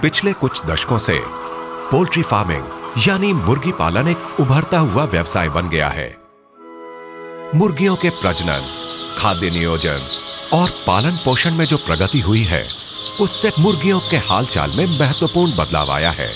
पिछले कुछ दशकों से पोल्ट्री फार्मिंग यानी मुर्गी पालन एक उभरता हुआ व्यवसाय बन गया है। मुर्गियों के प्रजनन, खाद्य नियोजन और पालन पोषण में जो प्रगति हुई है, उससे मुर्गियों के हालचाल में महत्वपूर्ण बदलाव आया है।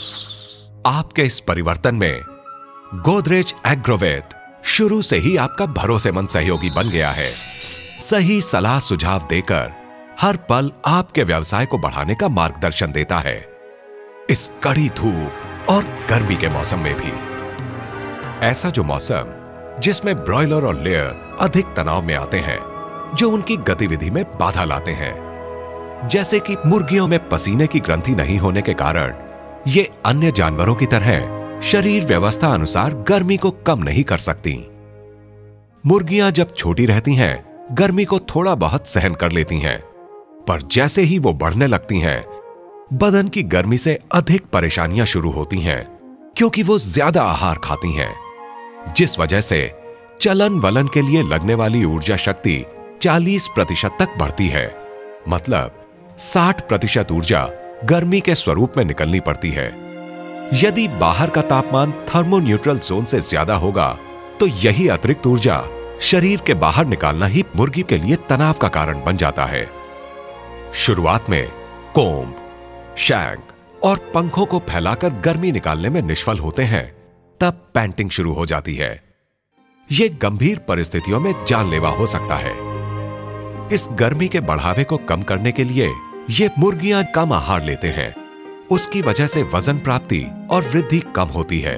आपके इस परिवर्तन में गोदरेज एग्रोवेट शुरू से ही आपका भरोसेमंद सहयोगी बन गया है। सही सलाह सुझाव देकर हर पल आपके व्यवसाय को बढ़ाने का मार्गदर्शन देता है, इस कड़ी धूप और गर्मी के मौसम में भी। ऐसा जो मौसम जिसमें ब्रॉयलर और लेयर अधिक तनाव में आते हैं, जो उनकी गतिविधि में बाधा लाते हैं। जैसे कि मुर्गियों में पसीने की ग्रंथि नहीं होने के कारण ये अन्य जानवरों की तरह शरीर व्यवस्था अनुसार गर्मी को कम नहीं कर सकती। मुर्गियां जब छोटी रहती हैं, गर्मी को थोड़ा बहुत सहन कर लेती हैं, पर जैसे ही वो बढ़ने लगती हैं, बदन की गर्मी से अधिक परेशानियां शुरू होती हैं, क्योंकि वो ज्यादा आहार खाती हैं, जिस वजह से चलन वलन के लिए लगने वाली ऊर्जा शक्ति 40% तक बढ़ती है। मतलब 60% ऊर्जा गर्मी के स्वरूप में निकलनी पड़ती है। यदि बाहर का तापमान थर्मोन्यूट्रल जोन से ज्यादा होगा, तो यही अतिरिक्त ऊर्जा शरीर के बाहर निकालना ही मुर्गी के लिए तनाव का कारण बन जाता है। शुरुआत में कोम्ब, शैंक और पंखों को फैलाकर गर्मी निकालने में निष्फल होते हैं, तब पैंटिंग शुरू हो जाती है। यह गंभीर परिस्थितियों में जानलेवा हो सकता है। इस गर्मी के बढ़ावे को कम करने के लिए ये मुर्गियां कम आहार लेते हैं। उसकी वजह से वजन प्राप्ति और वृद्धि कम होती है।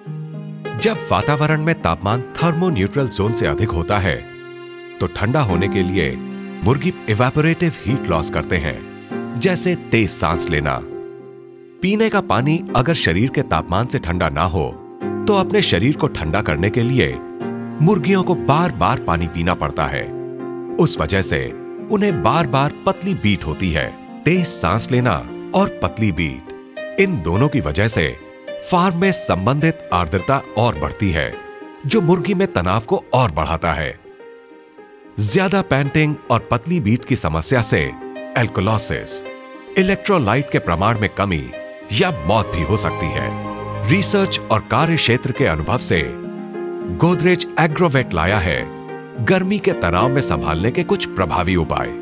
जब वातावरण में तापमान थर्मोन्यूट्रल जोन से अधिक होता है, तो ठंडा होने के लिए मुर्गी इवेपोरेटिव हीट लॉस करते हैं, जैसे तेज सांस लेना। पीने का पानी अगर शरीर के तापमान से ठंडा ना हो, तो अपने शरीर को ठंडा करने के लिए मुर्गियों को बार बार पानी पीना पड़ता है। उस वजह से उन्हें बार बार पतली बीट होती है। तेज सांस लेना और पतली बीट, इन दोनों की वजह से फार्म में संबंधित आर्द्रता और बढ़ती है, जो मुर्गी में तनाव को और बढ़ाता है। ज्यादा पैंटिंग और पतली बीट की समस्या से एल्कोलोसिस, इलेक्ट्रोलाइट के प्रमाण में कमी या मौत भी हो सकती है। रिसर्च और कार्य क्षेत्र के अनुभव से गोदरेज एग्रोवेट लाया है गर्मी के तनाव में संभालने के कुछ प्रभावी उपाय।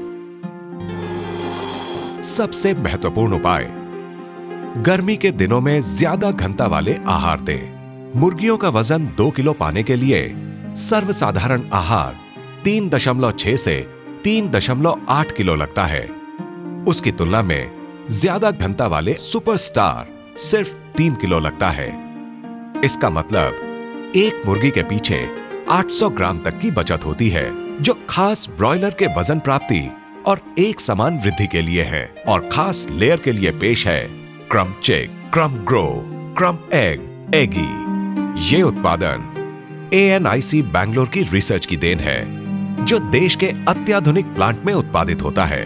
सबसे महत्वपूर्ण उपाय, गर्मी के दिनों में ज्यादा घनता वाले आहार दें। मुर्गियों का वजन 2 किलो पाने के लिए सर्वसाधारण आहार 3.6 से 3.8 किलो लगता है। उसकी तुलना में ज्यादा घनता वाले सुपरस्टार सिर्फ 3 किलो लगता है। इसका मतलब एक मुर्गी के पीछे 800 ग्राम तक की बचत होती है, जो खास ब्रॉयलर के वजन प्राप्ति और एक समान वृद्धि के लिए है। और खास लेयर के लिए पेश है क्रम चिक, क्रम ग्रो, क्रम एग, एगी। ये उत्पादन ANIC बैंगलोर की रिसर्च की देन है, जो देश के अत्याधुनिक प्लांट में उत्पादित होता है।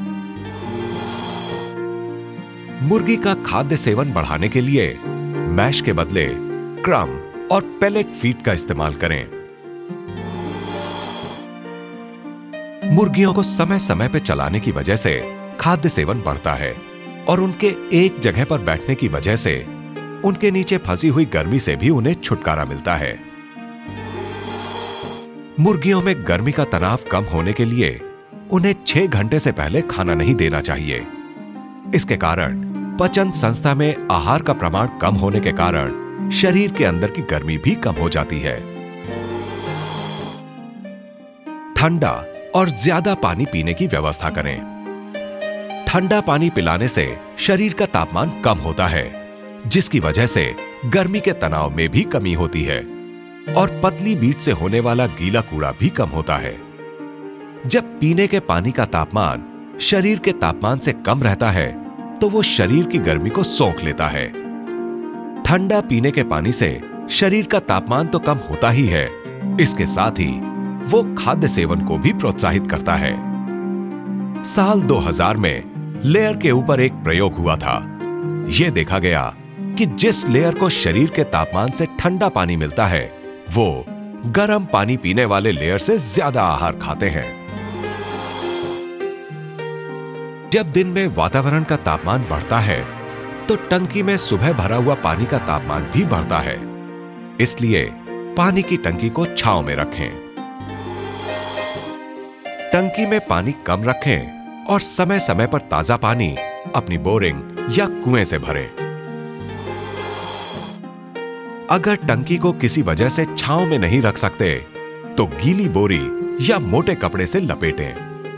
मुर्गी का खाद्य सेवन बढ़ाने के लिए मैश के बदले क्रम और पेलेट फीड का इस्तेमाल करें। मुर्गियों को समय समय पर चलाने की वजह से खाद्य सेवन बढ़ता है, और उनके एक जगह पर बैठने की वजह से उनके नीचे फंसी हुई गर्मी से भी उन्हें छुटकारा मिलता है। मुर्गियों में गर्मी का तनाव कम होने के लिए उन्हें 6 घंटे से पहले खाना नहीं देना चाहिए। इसके कारण पचन संस्था में आहार का प्रमाण कम होने के कारण शरीर के अंदर की गर्मी भी कम हो जाती है। ठंडा और ज्यादा पानी पीने की व्यवस्था करें। ठंडा पानी पिलाने से शरीर का तापमान कम होता है, जिसकी वजह से गर्मी के तनाव में भी कमी होती है, और पतली बीट से होने वाला गीला कूड़ा भी कम होता है। जब पीने के पानी का तापमान शरीर के तापमान से कम रहता है, तो वो शरीर की गर्मी को सोख लेता है। ठंडा पीने के पानी से शरीर का तापमान तो कम होता ही है, इसके साथ ही वो खाद्य सेवन को भी प्रोत्साहित करता है। साल 2000 में लेयर के ऊपर एक प्रयोग हुआ था। यह देखा गया कि जिस लेयर को शरीर के तापमान से ठंडा पानी मिलता है, वो गर्म पानी पीने वाले लेयर से ज्यादा आहार खाते हैं। जब दिन में वातावरण का तापमान बढ़ता है तो टंकी में सुबह भरा हुआ पानी का तापमान भी बढ़ता है। इसलिए पानी की टंकी को छांव में रखें। टंकी में पानी कम रखें और समय समय पर ताजा पानी अपनी बोरिंग या कुएं से भरें। अगर टंकी को किसी वजह से छांव में नहीं रख सकते तो गीली बोरी या मोटे कपड़े से लपेटें।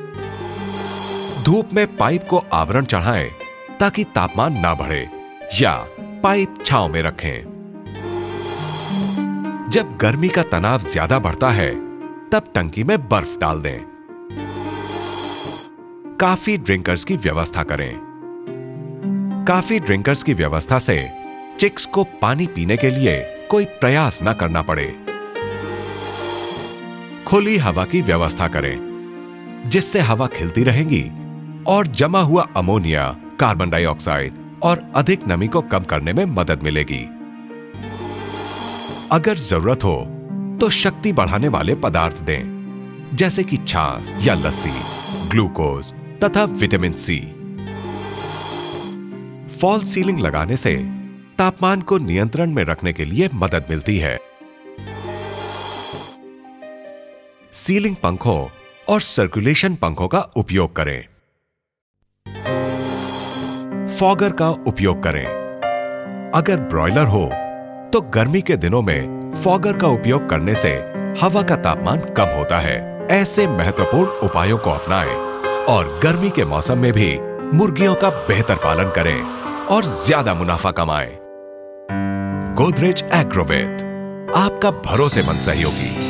धूप में पाइप को आवरण चढ़ाएं ताकि तापमान ना बढ़े या पाइप छांव में रखें। जब गर्मी का तनाव ज्यादा बढ़ता है तब टंकी में बर्फ डाल दें। काफी ड्रिंकर्स की व्यवस्था करें। काफी ड्रिंकर्स की व्यवस्था से चिक्स को पानी पीने के लिए कोई प्रयास न करना पड़े। खुली हवा की व्यवस्था करें जिससे हवा खिलती रहेगी और जमा हुआ अमोनिया, कार्बन डाइऑक्साइड और अधिक नमी को कम करने में मदद मिलेगी। अगर जरूरत हो तो शक्ति बढ़ाने वाले पदार्थ दें जैसे कि छाछ या लस्सी, ग्लूकोज तथा विटामिन सी। फॉल सीलिंग लगाने से तापमान को नियंत्रण में रखने के लिए मदद मिलती है। सीलिंग पंखों और सर्कुलेशन पंखों का उपयोग करें। फॉगर का उपयोग करें। अगर ब्रॉयलर हो तो गर्मी के दिनों में फॉगर का उपयोग करने से हवा का तापमान कम होता है। ऐसे महत्वपूर्ण उपायों को अपनाएं और गर्मी के मौसम में भी मुर्गियों का बेहतर पालन करें और ज्यादा मुनाफा कमाएं। गोदरेज एग्रोवेट, आपका भरोसेमंद सहयोगी।